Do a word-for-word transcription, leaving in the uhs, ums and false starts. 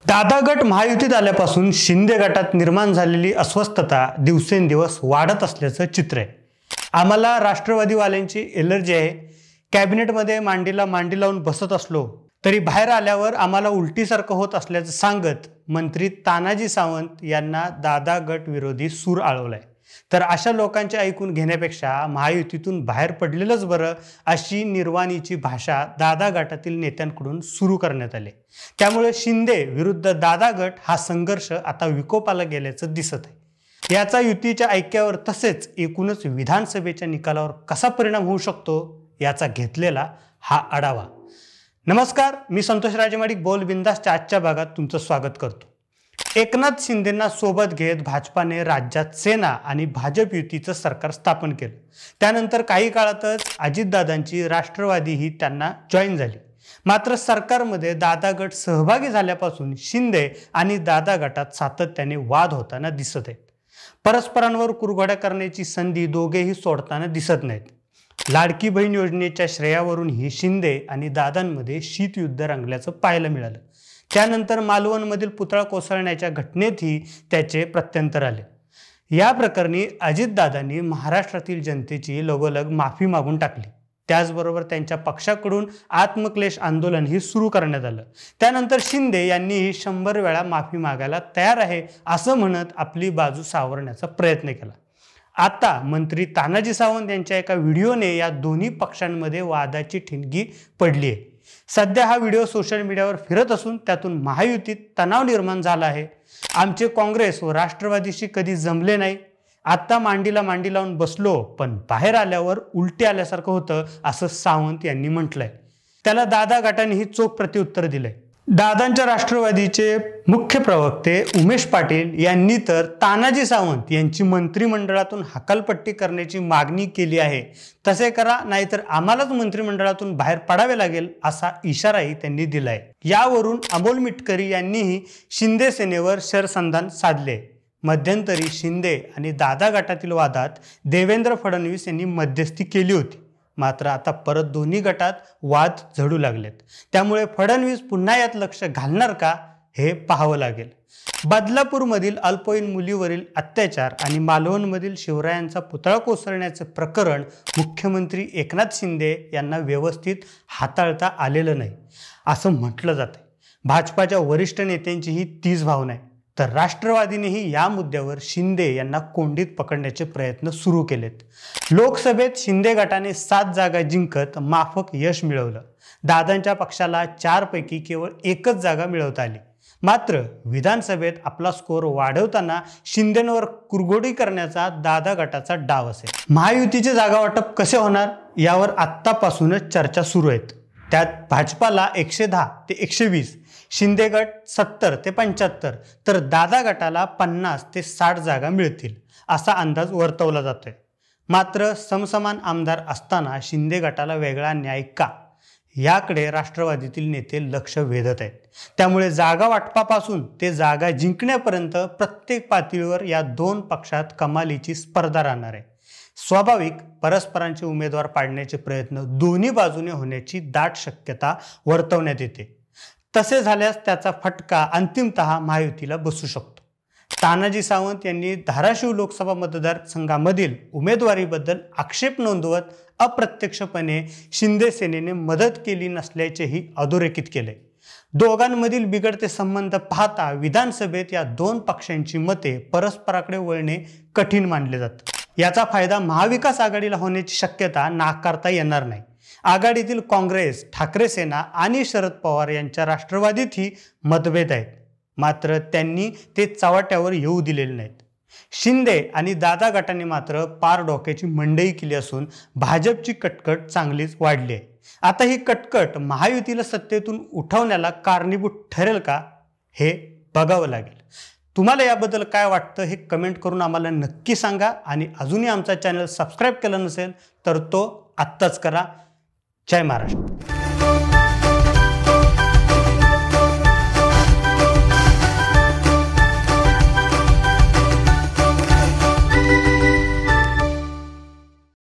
दादा गट महायुतीत आल्यापासून शिंदे गटात निर्माण झालेली अस्वस्थता दिवसेंदिवस वाढत असल्याचं चित्र आहे। आम्हाला राष्ट्रवादीवाल्यांची एलर्जी आहे। कॅबिनेटमध्ये मांडीला मांडी लावून बसत असलो तरी बाहेर आल्यावर आम्हाला उलटीसारखं होत असल्याचं सांगत मंत्री तानाजी सावंत यांना दादा गट विरोधी सूर आळवलाय। तर अशा लोकांचे ऐकून घेण्यापेक्षा महायुतीतून बाहेर पडलेलंच बरं अशी निर्वाणीची भाषा दादा गटातील नेत्यांकडून सुरू करण्यात आली। त्यामुळे शिंदे विरुद्ध दादा गट हा संघर्ष आता विकोपाला गेल्याचं दिसत आहे। याचा युतीच्या ऐक्यावर तसेच एकूणच विधानसभेच्या निकालावर कसा परिणाम होऊ शकतो याचा घेतलेला हा आढावा। नमस्कार, मी संतोष राजेमाडिक बोल बिंदासच्या आजच्या भागात तुमचं स्वागत करतो। एकनाथ शिंदेंना सोबत घेत भाजपाने राज्यात सेना आणि भाजप युतीचं सरकार स्थापन केलं। त्यानंतर काही काळातच अजितदादांची राष्ट्रवादी ही त्यांना जॉईन झाली। मात्र सरकारमध्ये दादा गट सहभागी झाल्यापासून शिंदे आणि दादा गटात सातत्याने वाद होताना दिसत आहेत। परस्परांवर कुरघोड्या करण्याची संधी दोघेही सोडताना दिसत नाहीत। लाडकी बहीण योजनेच्या श्रेयावरून ही शिंदे आणि दादांमध्ये शीतयुद्ध रंगल्याचं पाहायला मिळालं। त्यानंतर मालवणमधील पुतळा कोसळण्याच्या घटनेतही त्याचे प्रत्यंतर आले। या प्रकरणी अजितदादांनी महाराष्ट्रातील जनतेची लगोलग माफी मागून टाकली। त्याचबरोबर त्यांच्या पक्षाकडून आत्मक्लेश आंदोलनही सुरू करण्यात आलं। त्यानंतर शिंदे यांनीही शंभर वेळा माफी मागायला तयार आहे असं म्हणत आपली बाजू सावरण्याचा प्रयत्न केला। आता मंत्री तानाजी सावंत यांच्या एका व्हिडिओने या दोन्ही पक्षांमध्ये वादाची ठिणगी पडली आहे। सध्या हा व्हिडिओ सोशल मीडियावर फिरत असून त्यातून महायुतीत तणाव निर्माण झाला आहे। आमचे काँग्रेस व राष्ट्रवादीशी कधी जमले नाही, आता मांडीला मांडी लावून बसलो पण बाहेर आल्यावर उलटे आल्यासारखं होतं असं सावंत यांनी म्हटलंय। त्याला दादा गटानेही चोख प्रत्युत्तर दिलंय। दादांच्या राष्ट्रवादीचे मुख्य प्रवक्ते उमेश पाटील यांनी तर तानाजी सावंत यांची मंत्रिमंडळातून हकालपट्टी करण्याची मागणी केली आहे। तसे करा नाहीतर आम्हालाच मंत्रिमंडळातून बाहेर पडावे लागेल असा इशाराही त्यांनी दिलाय। यावरून अमोल मिटकरी यांनीही शिंदे सेनेवर शरसंधान साधले। मध्यंतरी शिंदे आणि दादा गटातील वादात देवेंद्र फडणवीस यांनी मध्यस्थी केली होती। मात्र आता परत दोन्ही गटात वाद झडू लागलेत। त्यामुळे फडणवीस पुन्हा यात लक्ष घालणार का हे पाहावं लागेल। बदलापूरमधील अल्पवयीन मुलीवरील अत्याचार आणि मालवणमधील शिवरायांचा पुतळा कोसळण्याचे प्रकरण मुख्यमंत्री एकनाथ शिंदे यांना व्यवस्थित हाताळता आलेलं नाही असं म्हटलं जातं। भाजपाच्या वरिष्ठ नेत्यांचीही तीच भावना आहे। तर राष्ट्रवादीनेही या मुद्द्यावर शिंदे यांना कोंडीत पकडण्याचे प्रयत्न सुरू केलेत। लोकसभेत शिंदे गटाने सात जागा जिंकत माफक यश मिळवलं। दादांच्या पक्षाला चार पैकी केवळ एकच जागा मिळवता आली। मात्र विधानसभेत आपला स्कोअर वाढवताना शिंदेंवर कुरघोडी करण्याचा दादा गटाचा डाव असेल। महायुतीचे जागा वाटप कसे होणार यावर आत्तापासूनच चर्चा सुरू आहेत। त्यात भाजपाला एकशे दहा ते एकशे वीस, शिंदे गट सत्तर ते पंच्याहत्तर तर दादा गटाला पन्नास ते साठ जागा मिळतील असा अंदाज वर्तवला जातोय। मात्र समसमान आमदार असताना शिंदे गटाला वेगळा न्याय का याकडे राष्ट्रवादीतील नेते लक्ष वेधत आहेत। त्यामुळे जागा वाटपापासून ते जागा जिंकण्यापर्यंत प्रत्येक पातळीवर या दोन पक्षात कमालीची स्पर्धा राहणार आहे। स्वाभाविक परस्परांचे उमेदवार पाडण्याचे प्रयत्न दोन्ही बाजूने होण्याची दाट शक्यता वर्तवण्यात येते। तसे झाल्यास त्याचा फटका अंतिमतः महायुतीला बसू शकतो। तानाजी सावंत यांनी धाराशिव लोकसभा मतदारसंघामधील उमेदवारीबद्दल आक्षेप नोंदवत अप्रत्यक्षपणे शिंदे सेनेने मदत केली नसल्याचेही अधोरेखित केले। दोघांमधील बिघडते संबंध पाहता विधानसभेत या दोन पक्षांची मते परस्पराकडे वळणे कठीण मानले जाते। याचा फायदा महाविकास आघाडीला होण्याची शक्यता नाकारता येणार नाही। आघाडीतील काँग्रेस, ठाकरे सेना आणि शरद पवार यांच्या राष्ट्रवादीतही मतभेद आहेत। मात्र त्यांनी ते चव्हाट्यावर येऊ दिलेले नाहीत। शिंदे आणि दादा गटाने मात्र पार डोक्याची मंडई केली असून भाजपची कटकट चांगलीच वाढली आहे। आता ही कटकट महायुतीला सत्तेतून उठवण्याला कारणीभूत ठरेल का हे बघावं लागेल। तुम्हाला याबद्दल काय वाटतं हे कमेंट करून आम्हाला नक्की सांगा आणि अजूनही आमचा चॅनल सबस्क्राईब केला नसेल तर तो आत्ताच करा। जय महाराष्ट्र।